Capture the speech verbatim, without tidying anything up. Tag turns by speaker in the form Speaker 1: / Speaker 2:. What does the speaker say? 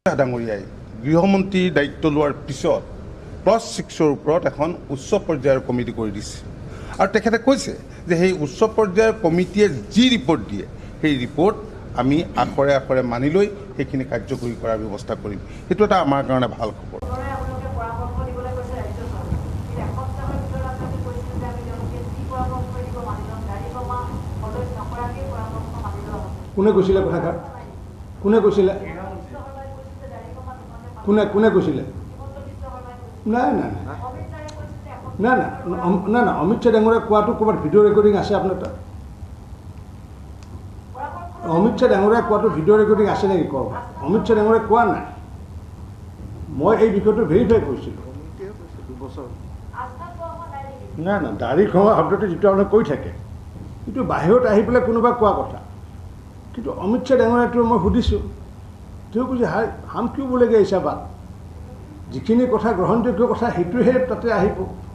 Speaker 1: ডাঙৰীয়াই গৃহমন্ত্ৰীৰ দায়িত্ব লোৱাৰ পিছত ক্লজ ছিক্সৰ ওপৰত এখন উচ্চ পৰ্যায়ৰ কমিটি কৰি দিছে আৰু তেখেতে কৈছে যে সেই উচ্চ পৰ্যায়ৰ কমিটিয়ে যি ৰিপৰ্ট দিয়ে সেই ৰিপৰ্ট আমি আখৰে আখৰে মানি লৈ সেইখিনি কাৰ্যকৰী কৰাৰ ব্যৱস্থা কৰিম। সেইটো এটা আমাৰ কাৰণে ভাল খবৰ।
Speaker 2: কোনে কৈছিলে কথাষাৰ? কোনে কৈছিলে? কোনে কোনে কৈছিলে? নাই নাই নাই নাই নাই নাই অমিত শ্বাহ ডাঙৰীয়াই কোৱাটো ক'ৰবাত ভিডিঅ' ৰেকৰ্ডিং আছে আপোনাৰ তাত? অমিত শ্বাহ ডাঙৰীয়াই কোৱাটো ভিডিঅ' ৰেকৰ্ডিং আছে নেকি কওক? অমিত শ্বাহ ডাঙৰীয়াই কোৱা নাই। মই এই বিষয়টো ভেৰিফাই কৰিছিলোঁ। নাই নাই দাড়ি খোৱা শব্দটো যিটো আপোনাক কৈ থাকে সেইটো বাহিৰত আহি পেলাই কোনোবা কোৱা কথা, কিন্তু অমিত শ্বাহ ডাঙৰীয়াটো মই সুধিছোঁ, তেওঁ কৈছে হাই হাম কিয় বোলেগৈ হিচাপত যিখিনি কথা গ্ৰহণযোগ্য কথা সেইটোহে তাতে আহিব।